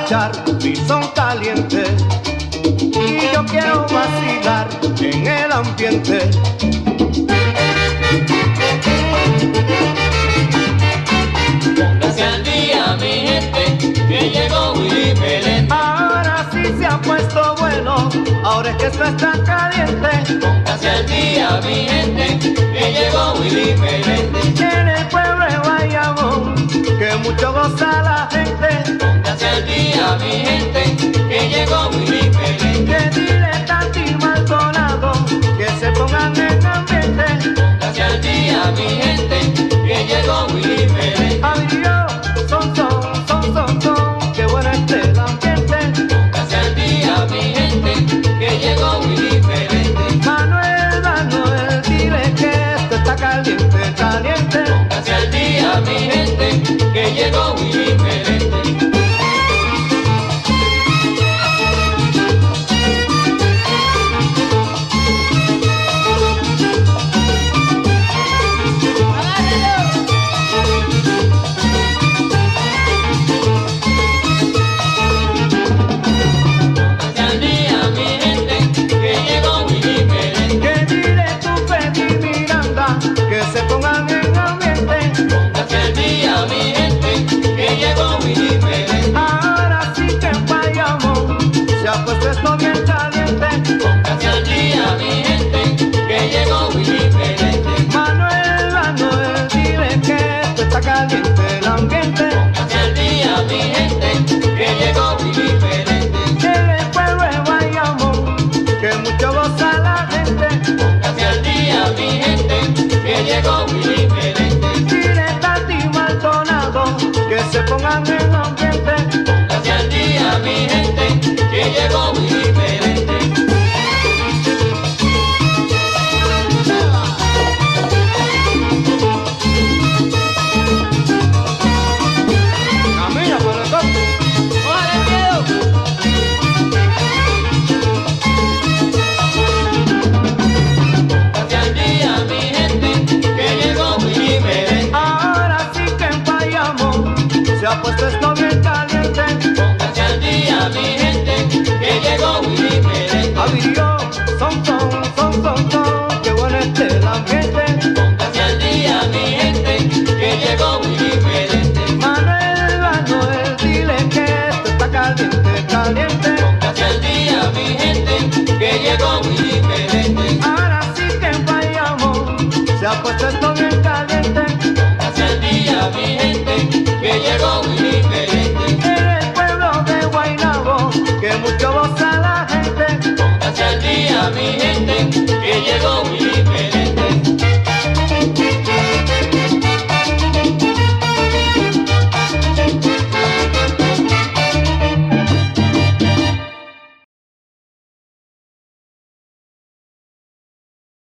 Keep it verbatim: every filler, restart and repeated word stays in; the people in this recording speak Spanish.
emborrachar si son calientes y yo quiero vacilar en el ambiente. Póngase al día, mi gente, que llegó Willy Meléndez. Ahora sí se ha puesto bueno, ahora es que esto está caliente. Póngase al día, mi gente, que llegó Willy Meléndez. En el pueblo de Bayamón, que mucho goza la gente. Póngase al día, mi gente, que llegó Willy Meléndez. Que dile Tati Maldonado que se pongan